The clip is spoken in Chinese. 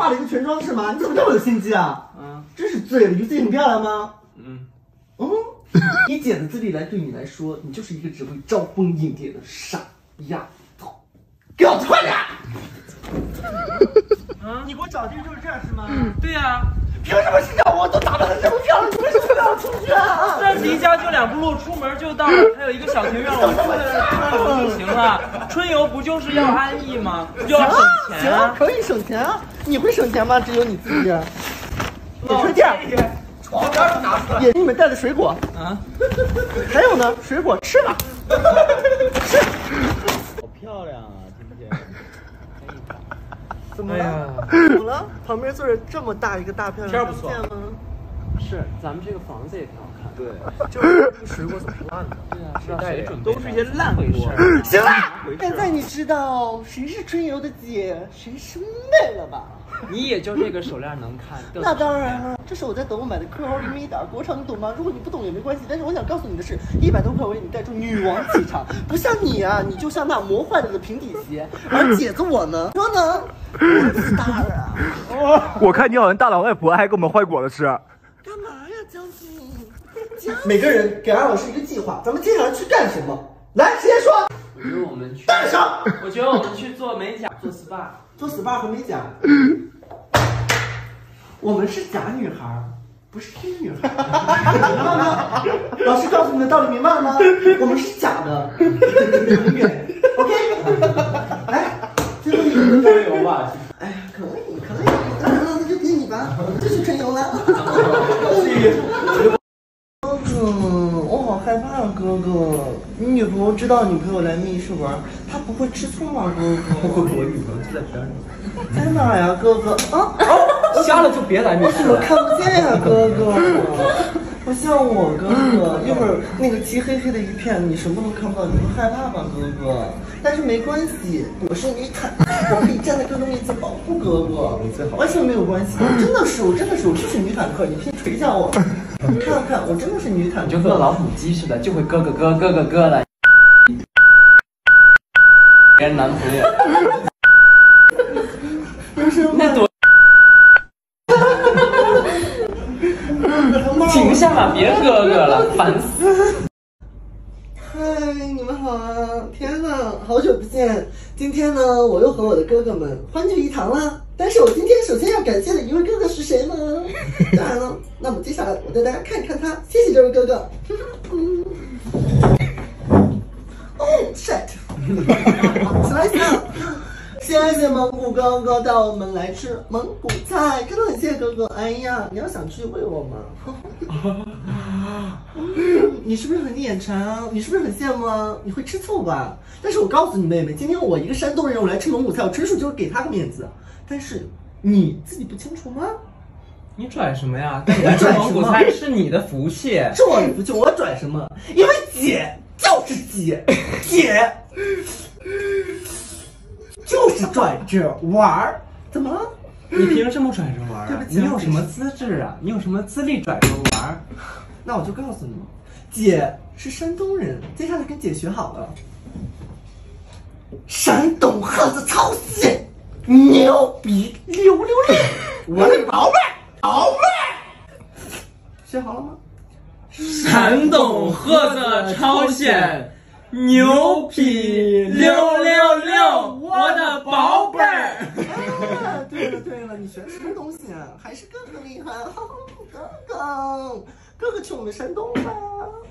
化了一个全妆是吗？你怎么这么有心机啊？真是醉了，你觉得自己很漂亮吗？以姐的资历来对你来说，你就是一个只会招蜂引蝶的傻丫头。给我快点！你给我找的就是这样是吗？ 对呀。 凭什么现在我都打扮得这么漂亮，你为什么不让我出去啊？ 这离家就2步路，出门就到了，还有一个小庭院，我们住在春游就行了。春游不就是要安逸吗？要省钱啊！ 行，可以省钱啊！你会省钱吗？只有你自己。野炊店， 床边都拿出来。 也给你们带的水果啊，还有呢，水果吃了，吃。 好漂亮啊，今天。 怎么了？怎么了？旁边坐着这么大一个大漂亮， 天不错吗？ 是，咱们这个房子也挺好看。 对， 就是这个水果怎么烂的？ 对啊，是谁准备？ 都是一些烂果。 行了，现在你知道谁是春游的姐，谁是妹了吧？ 你也就这个手链能看。 那当然了，这是我在德国买的科欧里米达国潮，你懂吗？如果你不懂也没关系，但是我想告诉你的是，100多块为你带出女王气场，不像你啊，你就像那磨坏了的平底鞋，而姐子我呢，说呢，我是大人啊。 我看你好像大老外婆还给我们坏果子吃。 干嘛呀，将军？每个人给2老师一个计划，咱们接下来去干什么？来，谁先说？ 我觉得我们去。 干什么？ 我觉得我们去做美甲，做 SPA。 做 SPA 和美甲。我们是假女孩，不是真女孩。明白吗？老师告诉你的道理明白了吗？我们是假的，永远。OK。来，最后一个春游吧。哎呀，可以，那就给你吧，这是春游了。哥哥，我好害怕啊，哥哥。你女朋友知道女朋友来密室玩，她不会吃醋吗，哥哥？ 我女朋友就在边上。 在哪呀，哥哥？啊！ 瞎了就别来密室了。 我看不见呀，哥哥。不像我哥哥，一会儿那个漆黑黑的一片，你什么都看不到，你会害怕吧，哥哥？但是没关系，我是女坦，我可以站在哥哥面前保护哥哥，完全没有关系。我真的是，我就是女坦克，你可以捶一下我。你看看，我真的是女坦克， 就跟老母鸡似的，就会咯了。别人男朋友。那多。停下吧，别咯了，烦死！ 嗨，你们好啊！天哪，好久不见！今天呢，我又和我的哥哥们欢聚一堂了。但是我今天首先要感谢的一位哥哥是谁呢？当然了，那么接下来我带大家看一看他。谢谢这位哥哥。哦 ，shit！ 起来笑。谢谢蒙古哥哥带我们来吃蒙古菜，真的很谢谢哥哥。哎呀，你要想去喂我吗？你是不是很眼馋啊？你是不是很羡慕啊？你会吃醋吧？但是我告诉你妹妹，今天我一个山东人，我来吃蒙古菜，我纯属就是给他个面子。但是你自己不清楚吗？ 你拽什么呀？但来吃蒙古菜是你的福气， 是我的福气，我拽什么？因为姐就是姐，姐。就是拽着玩儿，怎么了？ 你凭什么拽着玩啊？ 你有什么资质啊？你有什么资历拽着玩？ 那我就告诉你，姐是山东人，接下来跟姐学好了。山东汉子操心，牛逼溜溜溜，我的宝贝，学好了吗？ 山东菏泽超鲜。牛皮666，我的宝贝儿！ 啊，对了，你学的什么东西啊？还是哥哥厉害，哥哥去我们山东吧。